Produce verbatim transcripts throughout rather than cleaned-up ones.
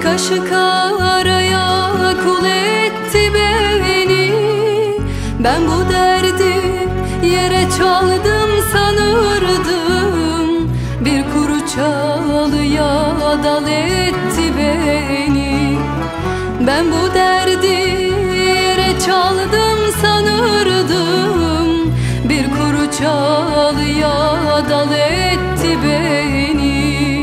kaşık araya kul etti beni. Ben bu derdi yere çaldım sanırdım, bir kuru çalıya dal etti beni. Ben bu derdi yere çaldım sanırdım, bir kuru çalıya dal etti beni.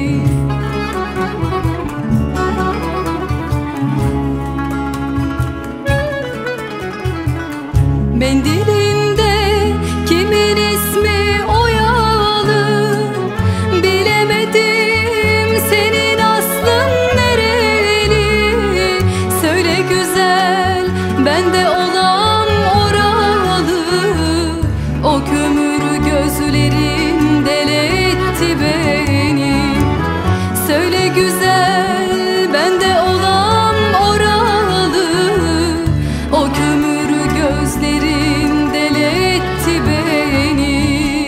Mendilinde kimin ismi oyalı, bilemedim senin aslın nereli. Söyle güzel, bende olan oralı, o kömür gözlerin deletti beni. Söyle güzel, bende olan oralı, o kömür gözlerin deletti beni.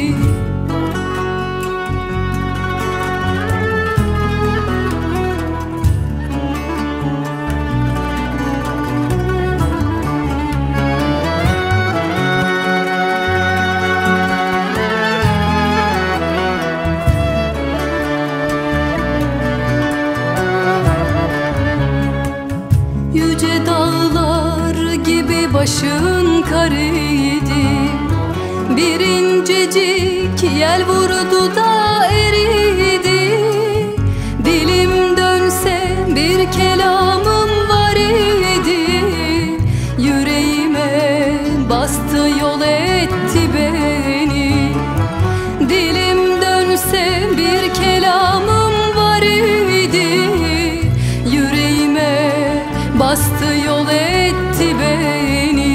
Yüce dağlar gibi başın karıydı, bir incecik yel vurdu da eridi. Dilim dönse bir kelamım var idi, yüreğime bastı yol etti beni. Dilim dönse bir kelamım var idi, yüreğime bastı yol etti beni.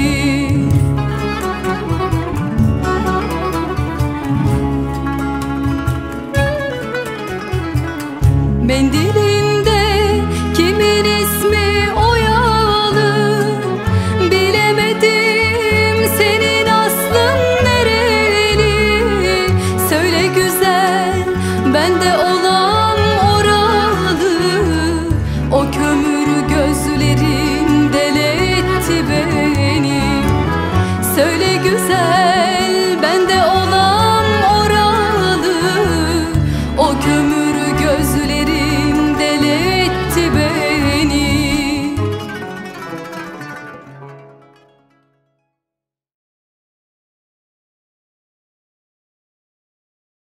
Mendilinde kimin ismi oyalı, bilemedim senin aslın nereli. Söyle güzel, bende olan oralı, o kömür gözlerin deletti beni. Söyle güzel, bende olan